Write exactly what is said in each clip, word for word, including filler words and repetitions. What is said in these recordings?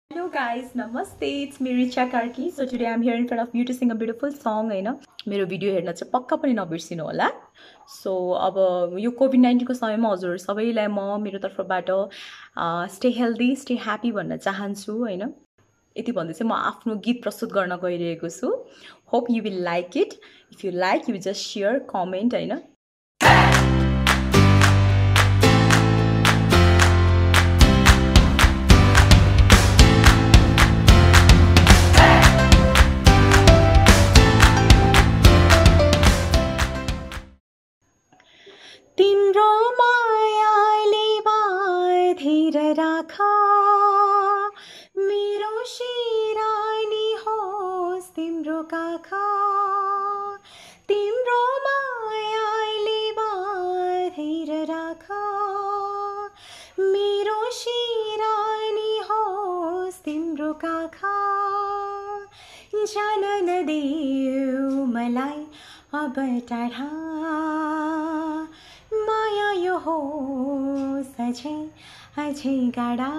Hello guys, namaste. It's me Richa Karki. So today I'm here in front of you to sing a beautiful song हैन. मेरो video हेर्न चाहिँ पक्का पनि नबिर्सिनु होला. So अब यो कोभिड नाइन्टीन को समयमा हजुर सबैलाई म मेरो तर्फबाट स्टे हेल्दी, स्टे ह्यापी भन्न चाहन्छु हैन. यति भन्दै चाहिँ म आफ्नो गीत प्रस्तुत गर्न गइरहेको छु. Hope you will like it. If you like, you just share, comment हैन. तिम्रो मायाले बाँधेर राख मेरो शिरानी होस् तिम्रो काख तिम्रो मायाले बाँधेर राख मेरो शिरानी होस् तिम्रो काख जान नदेऊ मलाई अब टाढा माया यो होस् अझै अझै गाढा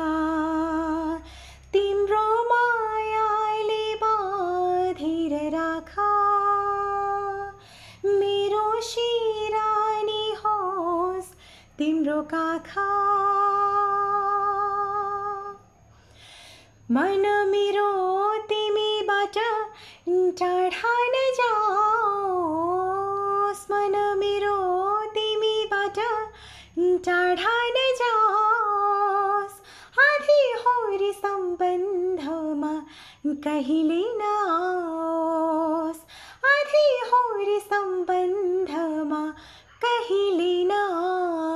तिम्रो मायाले बाँधेर राख मेरो शिरानी होस् तिम्रो काख मन मेरो तिमीबाट टाढा नजाओस् मन मेरो टाढा नजाओस् आधी होरी सम्बन्धमा कहिले नआओस् आधी होरी सम्बन्धमा कहिले नआओस्